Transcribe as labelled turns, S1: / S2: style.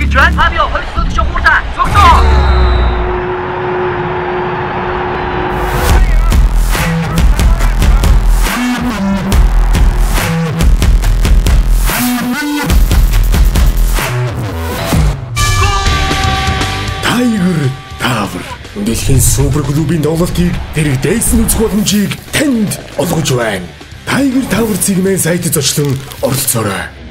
S1: гэж байна. Та би хөлсөд шууртаа. Цогцоо.
S2: Tiger Tower. Дэлхийн супер клубын тоглолтыг дэрэгдээсэн үзэх боломжийг танд олгож байна. Tiger Tower зэгмэн сайтад зочлон оролцоорой.